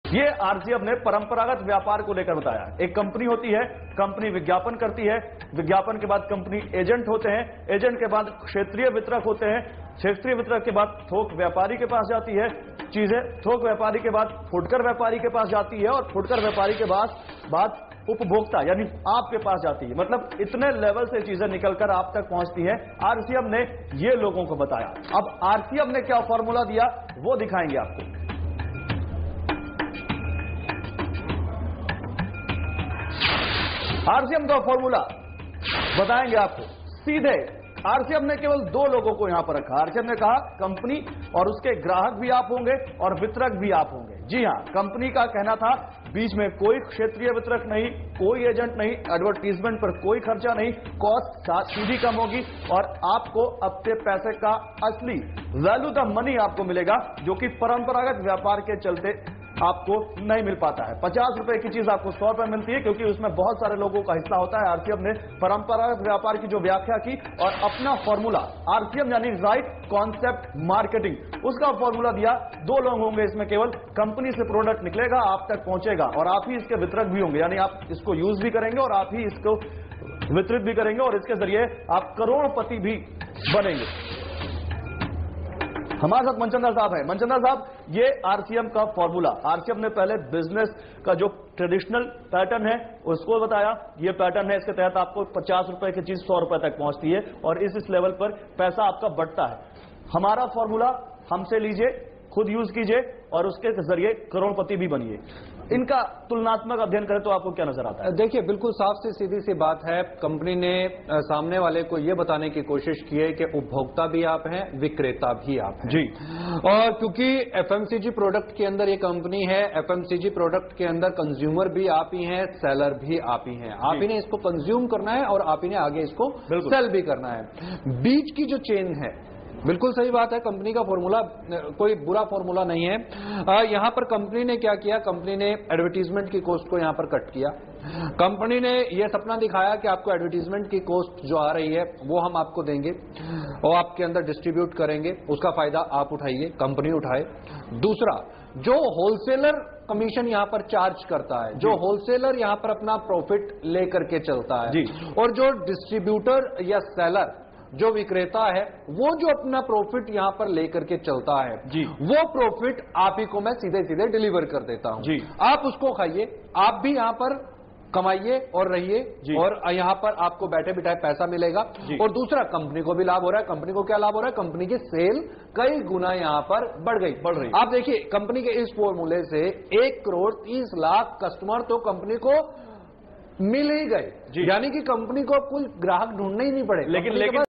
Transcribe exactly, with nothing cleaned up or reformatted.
ये आरसीएफ ने परंपरागत व्यापार को लेकर बताया। एक कंपनी होती है, कंपनी विज्ञापन करती है, विज्ञापन के बाद कंपनी एजेंट होते हैं, एजेंट के बाद क्षेत्रीय वितरक होते हैं, क्षेत्रीय वितरक के बाद थोक व्यापारी के पास जाती है चीजें, थोक व्यापारी के बाद फुटकर व्यापारी के पास जाती है और फुटकर व्यापारी के बाद बाद उपभोक्ता यानी आपके पास जाती है। मतलब इतने लेवल से चीजें निकलकर आप तक पहुंचती हैं। आरसीएफ ने ये लोगों को बताया। अब आरसीएफ ने क्या फॉर्मूला दिया वो दिखाएंगे आपको। आरसीएफ का फॉर्मूला बताएंगे आपको सीधे। आरसीएफ ने केवल दो लोगों को यहां पर रखा। आरसीएफ ने कहा कंपनी और उसके ग्राहक भी आप होंगे और वितरक भी आप होंगे। जी हां, कंपनी का कहना था बीच में कोई क्षेत्रीय वितरक नहीं, कोई एजेंट नहीं, एडवर्टीजमेंट पर कोई खर्चा नहीं, कॉस्ट सीधी कम होगी और आपको अपने पैसे का असली वैल्यू द मनी आपको मिलेगा, जो कि परंपरागत व्यापार के चलते आपको नहीं मिल पाता है। पचास रुपए की चीज आपको सौ रुपए मिलती है, क्योंकि उसमें बहुत सारे लोगों का हिस्सा होता है। आरसीएफ ने परंपरागत व्यापार की जो व्याख्या की और अपना फॉर्मूला आरसीएफ यानी राइट कॉन्सेप्ट मार्केटिंग, उसका फॉर्मूला दिया। दो लोग होंगे इसमें, केवल कंपनी से प्रोडक्ट निकलेगा, आप तक पहुंचेगा और आप ही इसके वितरक भी होंगे, यानी आप इसको यूज भी करेंगे और आप ही इसको वितरित भी करेंगे और इसके जरिए आप करोड़पति भी बनेंगे। हमारे साथ मनचंदा साहब है। मनचंदा साहब, ये आरसीएफ का फॉर्मूला, आरसीएफ ने पहले बिजनेस का जो ट्रेडिशनल पैटर्न है उसको बताया। ये पैटर्न है, इसके तहत आपको पचास रुपए की चीज सौ रुपए तक पहुंचती है और इस इस लेवल पर पैसा आपका बढ़ता है। हमारा फॉर्मूला हमसे लीजिए, खुद यूज कीजिए और उसके जरिए करोड़पति भी बनिए। इनका तुलनात्मक अध्ययन करें तो आपको क्या नजर आता है? देखिए, बिल्कुल साफ सी सीधी सी बात है। कंपनी ने सामने वाले को यह बताने की कोशिश की है कि उपभोक्ता भी आप हैं, विक्रेता भी आप हैं। जी। और क्योंकि एफएमसीजी प्रोडक्ट के अंदर ये कंपनी है, एफएमसीजी प्रोडक्ट के अंदर कंज्यूमर भी आप ही हैं, सेलर भी आप ही हैं। आप ही ने इसको कंज्यूम करना है और आप ही ने आगे इसको सेल भी करना है। बीच की जो चेन है, बिल्कुल सही बात है, कंपनी का फॉर्मूला कोई बुरा फॉर्मूला नहीं है। यहां पर कंपनी ने क्या किया, कंपनी ने एडवर्टीजमेंट की कॉस्ट को यहां पर कट किया। कंपनी ने यह सपना दिखाया कि आपको एडवर्टीजमेंट की कॉस्ट जो आ रही है वो हम आपको देंगे और आपके अंदर डिस्ट्रीब्यूट करेंगे, उसका फायदा आप उठाइए, कंपनी उठाए। दूसरा, जो होलसेलर कमीशन यहां पर चार्ज करता है, जो होलसेलर यहां पर अपना प्रॉफिट लेकर के चलता है, और जो डिस्ट्रीब्यूटर या सेलर जो विक्रेता है वो जो अपना प्रॉफिट यहां पर लेकर के चलता है, जी, वो प्रॉफिट आप ही को मैं सीधे सीधे डिलीवर कर देता हूं। जी, आप उसको खाइए, आप भी यहां पर कमाइए और रहिए और यहां पर आपको बैठे बिठाए पैसा मिलेगा। और दूसरा, कंपनी को भी लाभ हो रहा है। कंपनी को क्या लाभ हो रहा है? कंपनी की सेल कई गुना यहां पर बढ़ गई बढ़ रही। आप देखिए, कंपनी के इस फॉर्मूले से एक करोड़ तीस लाख कस्टमर तो कंपनी को मिल ही गए, यानी कि कंपनी को कोई ग्राहक ढूंढने ही नहीं पड़े। लेकिन लेकिन